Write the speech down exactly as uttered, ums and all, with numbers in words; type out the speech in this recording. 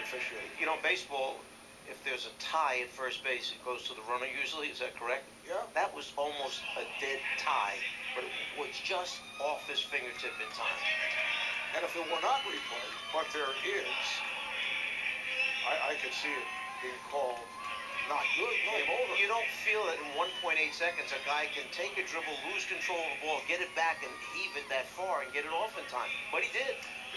officiate. You know, baseball, if there's a tie at first base, it goes to the runner usually. Is that correct? Yeah. That was almost a dead tie, but it was just off his fingertip in time. And if it were not replayed, but there is, I, I could see it being called not good. Game over. You don't feel that in one point eight seconds a guy can take a dribble, lose control of the ball, get it back, and heave it that far and get it off in time. But he did.